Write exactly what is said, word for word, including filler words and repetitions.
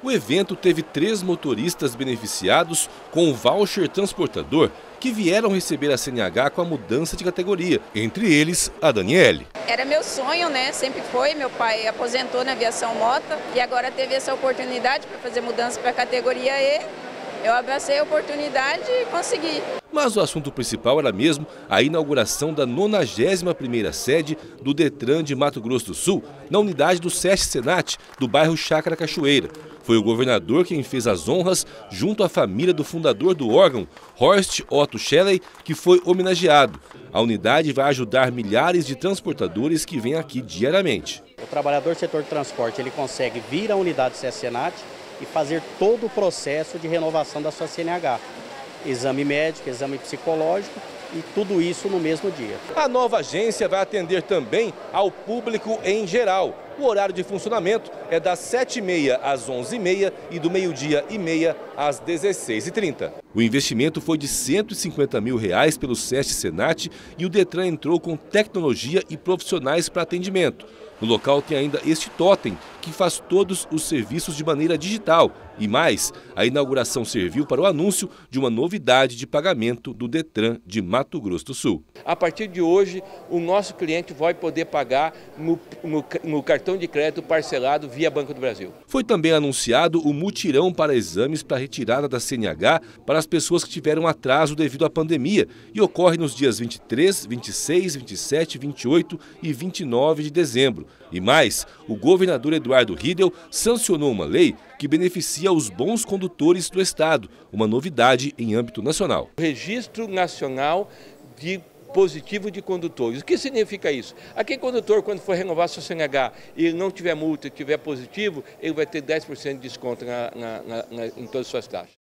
O evento teve três motoristas beneficiados com o voucher transportador que vieram receber a C N H com a mudança de categoria, entre eles a Daniele. Era meu sonho, né? Sempre foi. Meu pai aposentou na aviação mota e agora teve essa oportunidade para fazer mudança para a categoria E. Eu abracei a oportunidade e consegui. Mas o assunto principal era mesmo a inauguração da nonagésima primeira sede do Detran de Mato Grosso do Sul, na unidade do SESC Senat, do bairro Chácara Cachoeira. Foi o governador quem fez as honras junto à família do fundador do órgão, Horst Otto Schelley, que foi homenageado. A unidade vai ajudar milhares de transportadores que vêm aqui diariamente. O trabalhador do setor de transporte ele consegue vir à unidade do SESC Senat e fazer todo o processo de renovação da sua C N H. Exame médico, exame psicológico e tudo isso no mesmo dia. A nova agência vai atender também ao público em geral. O horário de funcionamento é das sete e meia às onze e meia e do meio-dia e meia às dezesseis e trinta. O investimento foi de cento e cinquenta mil reais pelo SESC Senat e o Detran entrou com tecnologia e profissionais para atendimento. No local tem ainda este totem, que faz todos os serviços de maneira digital. E mais, a inauguração serviu para o anúncio de uma novidade de pagamento do Detran de Mato Grosso do Sul. A partir de hoje, o nosso cliente vai poder pagar no, no, no cartão de crédito parcelado via Banco do Brasil. Foi também anunciado o mutirão para exames para retirada da C N H para as pessoas que tiveram atraso devido à pandemia e ocorre nos dias vinte e três, vinte e seis, vinte e sete, vinte e oito e vinte e nove de dezembro. E mais, o governador Eduardo Riedel sancionou uma lei que beneficia os bons condutores do estado, uma novidade em âmbito nacional. O Registro Nacional de Positivo de Condutores. O que significa isso? Aquele condutor, quando for renovar sua C N H e ele não tiver multa e tiver positivo, ele vai ter dez por cento de desconto na, na, na, em todas as suas taxas.